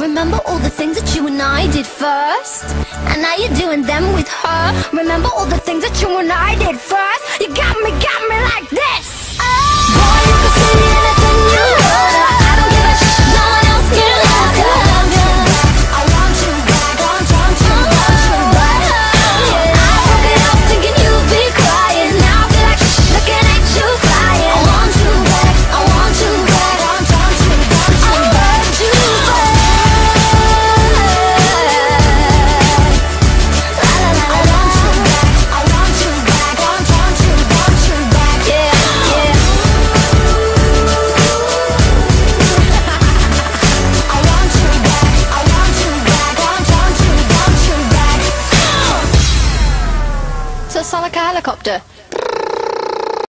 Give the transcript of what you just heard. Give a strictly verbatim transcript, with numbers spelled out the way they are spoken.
Remember all the things that you and I did first, and now you're doing them with her. Remember all the things that you and I did first. You got me, got me like this. Oh. Boy, you can say anything you want. I don't give a sh. No one else can love you. I want you back. I want, want you, want you back. Yeah. I broke it up thinking you'd be crying. Now I feel like sh looking at you flying. I want you back. I want you back. I want, want you, want you back. I want you back. So it's like a helicopter.